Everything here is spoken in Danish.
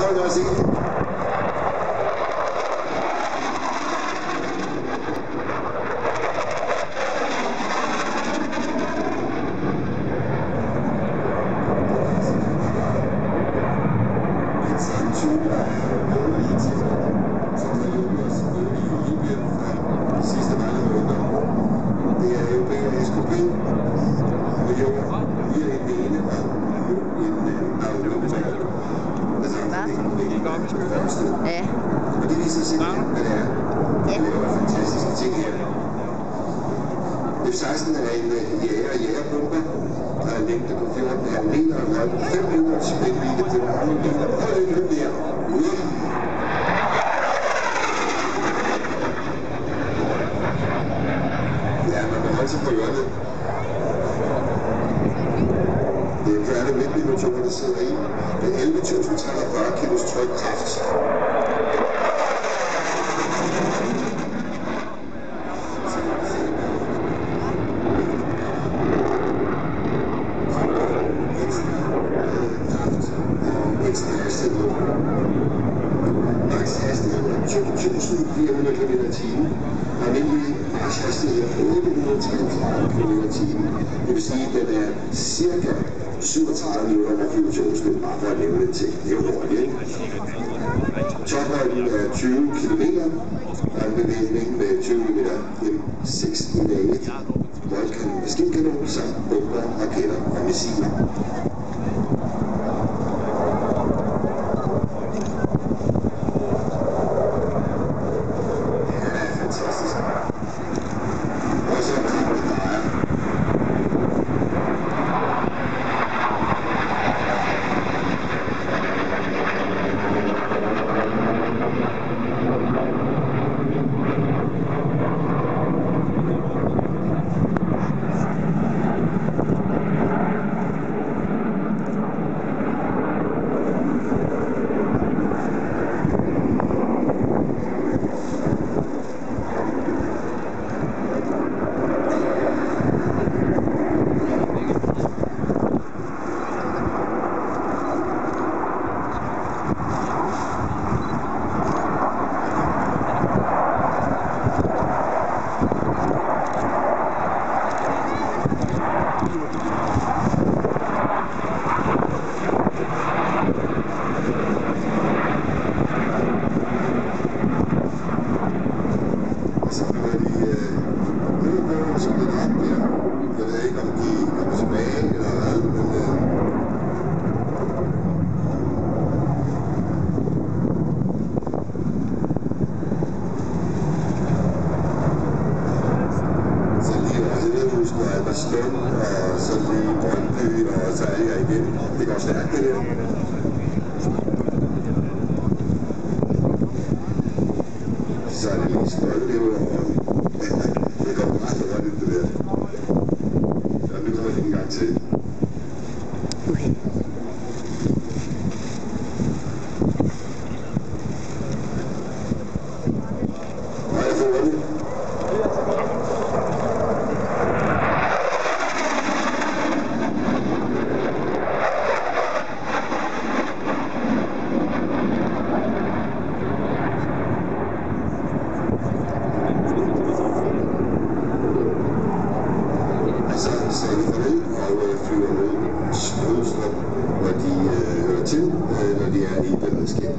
får vi også ikke. Ja. Og det viser simpelthen, hvad det er. Det laver fantastiske ting her. F-16 er en jægerbomber, der er en længde på 14,5 meter og højde 5 meter, spændvidde på 100 meter. Prøv at lytte mere. Ja, man må holde sig på hjørnet. Det er færdig almindelige motorer, der sidder i. Det er 11.043 kilos trykkraft. Ekstra hastighed. Max hastighed er 2.400 km/t. Almindelig marchhastighed er 833 km/t. Det vil sige, at den er cirka 37 minutter med flyve togspil, bare for at nævne en ting. Det er jo hurtigt, ikke? Tophøjden er 20 km, og en bevægning med 20 meter M6 i dag. Maskinkanon samt bomber, raketter og missiler. Stund, og så lige Brøndby, og så er jeg igen. Det går stærkt, det der. Så er det lige Stollev, og det går ret hurtigt, det der. Og nu kommer det en gang til. Okay. Har jeg fået det? Flyver mod Roskilde, hvor de hører til, når de er i beredskab.